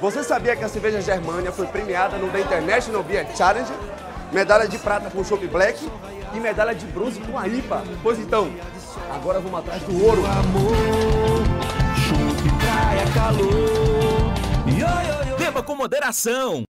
Você sabia que a cerveja Germânia foi premiada no The International Beer Challenge? Medalha de prata com o Chopp Black e medalha de bronze com a IPA. Pois então, agora vamos atrás do ouro. Amor, chopp, praia, calor. Beba com moderação.